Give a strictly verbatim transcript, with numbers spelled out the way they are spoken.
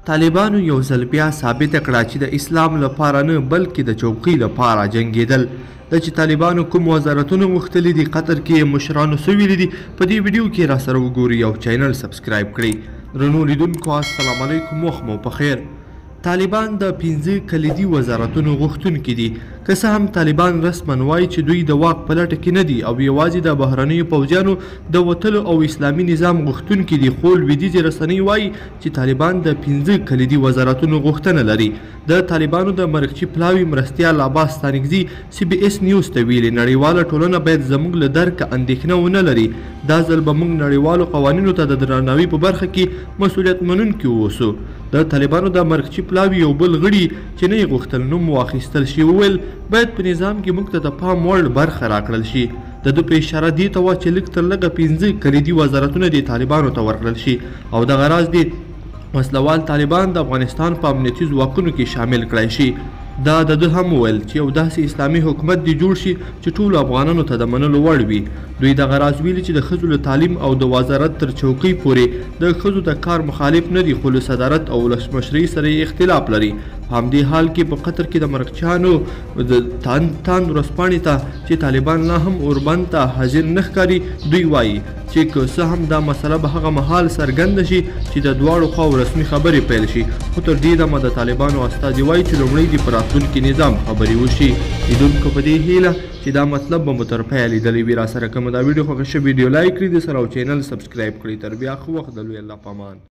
طالبانو یو ځل بیا ثابته کړه چې د اسلام لپاره نه بلکې د چوکۍ لپاره جنګېدل. د چې طالبانو کوم وزارتونه غوښتلي دي قطر کې مشرانو څه ویلي دي په دې ویډیو کې را سره وګورئ او چینل سبسکرایب کړئ. درنو لیدونکو السلام علیکم، وخت مو پخیر. طالبان د پنځه کلیدي وزارتونو غوښتونکي دي. که څه هم طالبان رسما وایي چې دوی د واک په لټه کې نه دي او یوازې د بهرنیو پوځیانو د وتلو او اسلامي نظام غوښتونکي دي، خو لویدیځې رسنۍ وایي چې طالبان د پنځه کلیدي وزارتونو غوښتنه لري. د طالبانو د مرکچي پلاوي مرستیال عباس ستانکزي سی بي اس نیوز ته ویلي نړیواله ټولنه باید زموږ له درکه اندېښنه ونه لري. دا ځل به موږ نړیوالو قوانینو ته د درناوي په برخه کې مسؤلیت منونکي واوسو. د طالبانو د مرکچي پلاوي یو بل غړي چې نه یې غوښتل نوم واخیستل شي وویل باید په نظام کې موږ ته د پام وړ برخه راکړل شي. د ده په اشاره دې ته وه چې لږ تر لږه پنځه کلیدي وزارتونه دې طالبانو ته ورکړل شي او دغه راز دې وسلوال طالبان د افغانستان په امنیتي ځواکونو کې شامل کړای شي. دا د ده هم وویل چې یو داسې اسلامي حکومت دې جوړ شي چې ټولو افغانانو ته د منلو وړ وي. دوی دغه راز ویلي چې د ښځو له تعلیم او د وزارت تر چوکۍ پورې د ښځو د کار مخالف نه دي، خو له صدارت او ولسمشرۍ سره یې اختلاف لري. په همدې حال کې په قطر کې د مرکچیانو د تاند ورځپاڼې ته چې طالبان لا هم اوربند ته حاضر نه ښکاري، دوی وایي چې که څه هم دا مسله به هغه مهال څرګنده شي چې د دواړو خواو رسمي خبرې پیل شي، خو تر دې دمه د طالبانو استازي وایي چې لومړی دې په راتلونکي نظام خبرې وشي. لیدونکو په دې هیله چې دا مطلب به مو تر پایه لیدلی وي. را سره که مو دا ویډیو خوښه شوې ویډیو لایک کړئ، د سره او چینل سبسکرایب کړئ. تر بیا ښه وخت د لوی الله په امان.